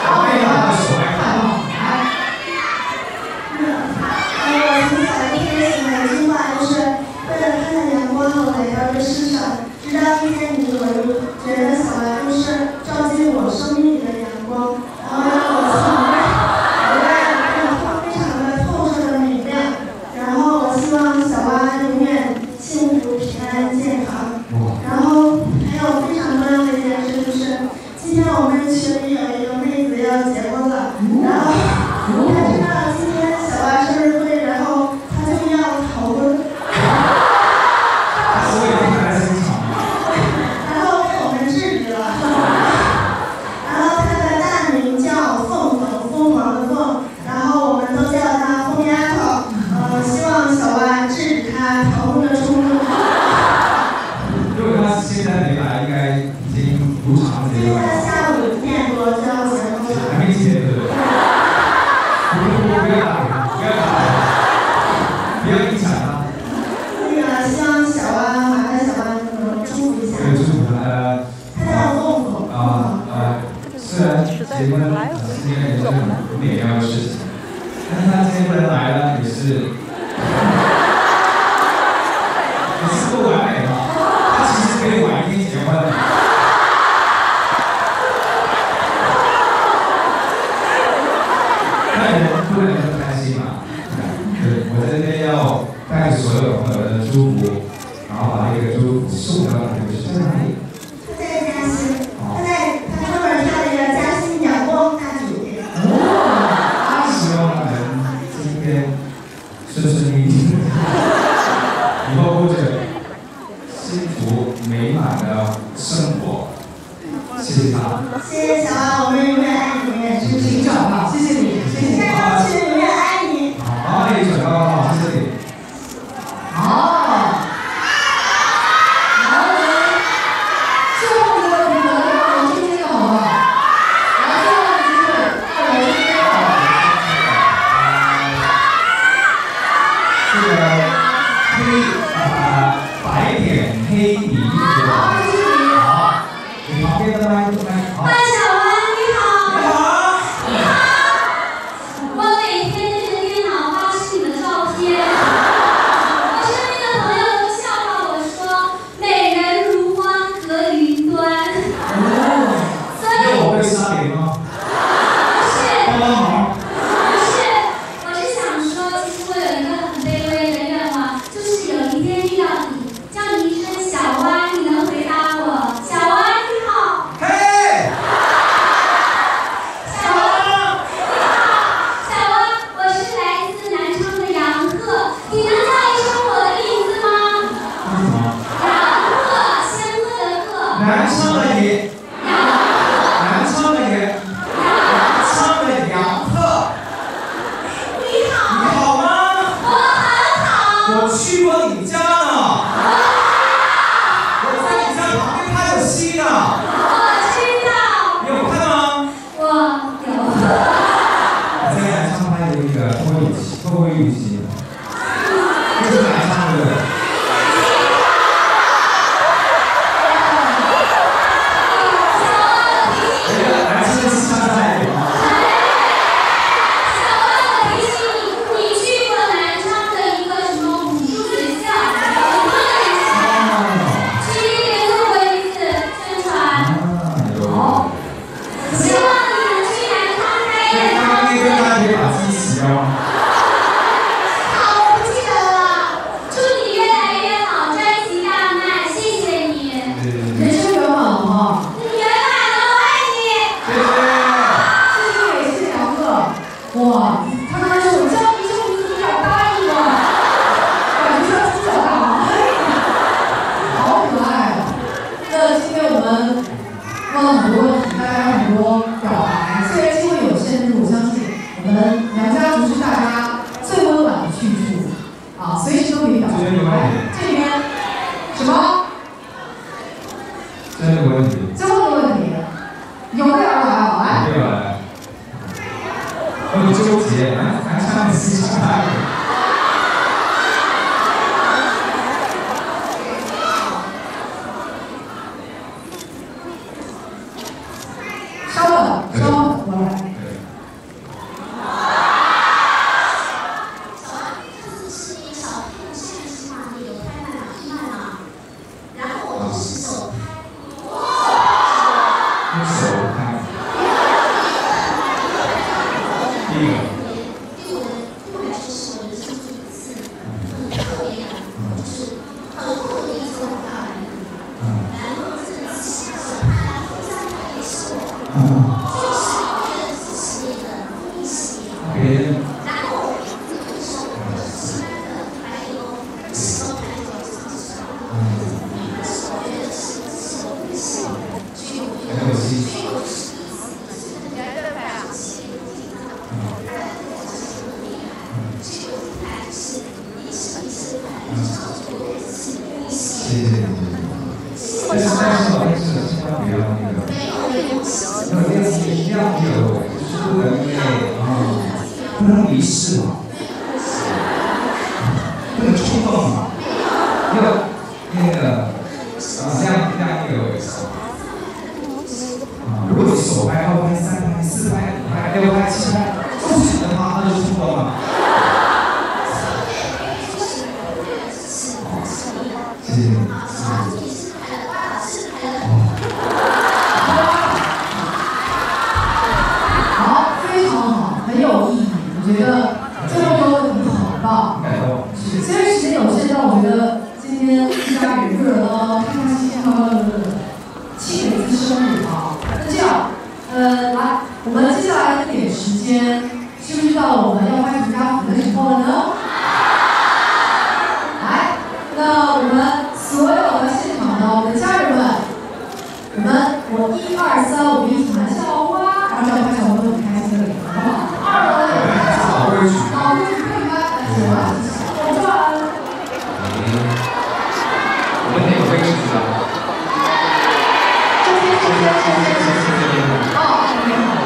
我对不对？不不不要打人，不要打人，不要影响他。 那个希望小弯麻烦小弯能祝福一下。 对，祝福他呃。 他在痛苦。 啊呃，虽然结婚呃是一件也是很美妙的事情，但是他今天不能来呢，也是也是不完美的。他其实可以晚一天结婚的。但我不能不开心嘛。对，我在这边要带着所有朋友的祝福，然后把这个祝福送到他们身上里。 他在嘉兴，他在他专门跳那个嘉兴阳光大酒店。 哦，希望他们今天顺顺利利，以后过着幸福美满的生活。谢谢他。 谢谢小安，我们永远爱你。 请找吧，谢谢你，谢谢你。 加油，去永远爱你。 好，那你转告好，谢谢你。 好。然后呢，最后一个问题呢，让我听听好不好？然后最后一个机会，让我听听好。 这个黑啊白点黑鼻子。 好，谢谢你。 好，你旁边的麦麦好。 麦小弯，你好。 你好。 你好。我每天对着电脑发是你的照片，我身边的朋友都笑话我说美人如花隔云端。所以有我会杀脸吗？ 不是。 帮帮忙。 不是，我是想说，其实我有一个很卑微的愿望，就是有一天遇到你，叫你一声小弯，你能回答我？小弯你好。 嘿。 小弯，你好，小弯，我是来自南昌的杨鹤，你能叫一声我的名字吗？ 为什么？ 杨鹤，仙鹤的鹤。 南昌的爷，南昌的爷，南昌的杨鹤， 你你好。 好吗？ 我很好。 我去过你家呢，我在你家旁边拍过戏呢， 我知道。 你有看吗？ 我有。 我在南昌拍的那个脱衣戏，脱衣戏，就是南昌的。那个南昌的乡下来的吗？ 小弯，我提醒你，你去过南昌的一个什么武术学校，很多的人啊， 去那边做过一次宣传。 啊，有。 好。 希望你能去南昌开演那唱那个大家可以会。 把自己洗掉吗？ 好，我不记得了。祝你越来越好，专辑大卖，谢谢你。 人生圆满了哈。 你圆满了，我爱你。 谢谢。 谢谢你，谢谢杨哥。哇，他刚才说我叫你这个名字，你俩答应了，感觉像猪小大王，好可爱哦。那今天我们问了很多问题，大家有很多表白，虽然机会有限，但是我相信我们梁家族是大家最温暖的去处啊，随时都可以表白。这里面什么？ 真的问题。 最后一个问题，有备而来啊，来。 对吧？我很纠结，南南昌的是上海。 稍等，稍等，我来。 小安，这次是你小片的现实嘛？你有拍卖哪一卖嘛？然后我就是手拍。 用手拍。第一个。 对我的对我来说是我人生第一次很特别感，就是很酷的一次广告来的。然后这次手拍非常拍也是我，就是为了支持你的公益。 别人。 然后那个时候我是那个白龙石头拍照上去了，但是我觉得是是我的心，所以我觉得很有心。 所以我是第一次第一次跟大家讲起那个大家跟我讲起我的厉害，所以我拍是一次一次拍，然后就我也是公益谢系。 谢你。但是但是老师千万不要那个， 没有没有， 要练习一定要有，就是不能不能离世嘛，不能冲动嘛，要那个啊这样这样有啊，如果你手拍、二拍、三拍、四拍、五拍、六拍、七拍都不行的话，那就是冲动了。谢谢你。 好，非常好，很有意义。我觉得最后一个问题很棒。是，虽然时间有限，但我觉得今天一家人热闹，开开心心、快快乐乐的庆祝一次生日啊。那这样，呃，来，我们接下来一点时间，是不是到了我们要拍全家福的时候了呢？来，那我们所有的现场的我们的家人们，我们我一二三，我们一起喊小花，然后这样拍小花都很开心的脸，好不好？二楼的也拍小花，好规矩，好规矩，可以拍，来，小花。 我们很有规矩的。 这边这边这边这边。哦，这边好。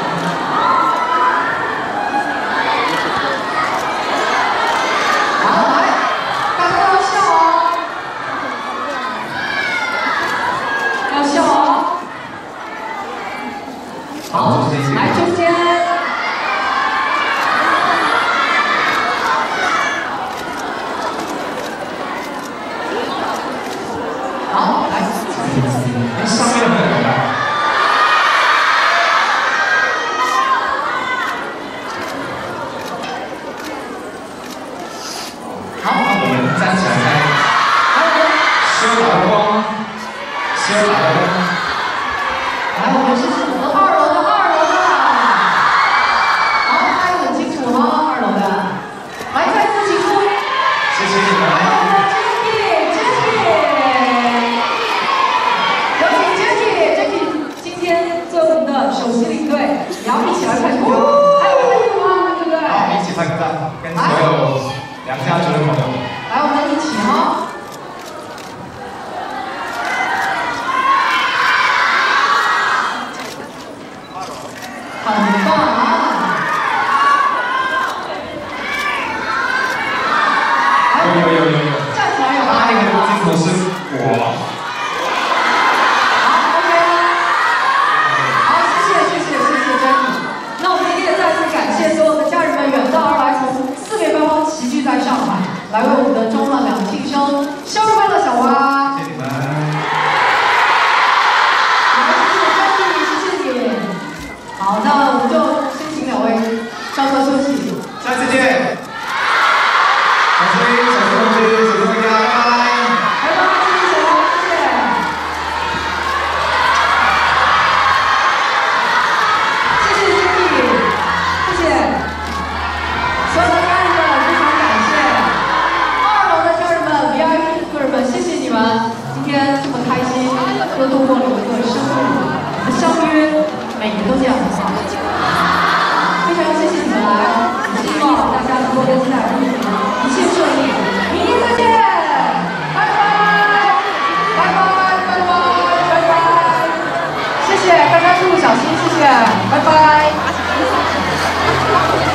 好，来，大家要笑哦，要笑哦。好，来中间。好，来， 上面的朋友来。好，那我们站起来来，修打的光，修打的光。 来，我们试试我们二楼的二楼的。好，拍得很清楚哈，二楼的。来，再次请出。 谢谢你们。 来，我们 Jackie，Jackie。有请 Jackie，Jackie 今天做我们的首席领队，也要一起来拍照。还有那个吗？对不对？ 好，一起拍个照，跟所有梁家族的朋友。 来，我们一起哈。很棒啊！ 有有有有有。 站起来有吗？ 那个镜头是我。 好 ，OK。好，谢谢谢谢谢谢 Jackie。那我们今天也再次感谢所有的家人们远道而来，从四面八方齐聚在上海，来为我们的中了两庆生生日快乐小花。 谢谢你们。 好，谢谢 Jackie，谢谢你。好，那我们就先请两位稍作休息。 下次见。小崔，小崔同学，小崔回家，拜拜。 拜拜，谢谢小花，谢谢。谢谢 Jackie，谢谢。所有的家人们，非常感谢。二楼的家人们 ，V I P 的客人们，谢谢你们今天这么开心，又度过了一个生日的相约，每年都这样。非常谢谢你们来，希望大家能够跟家人一切顺利，明天再见，拜拜，拜拜，拜拜，拜拜，谢谢大家，出入小心，谢谢，拜拜。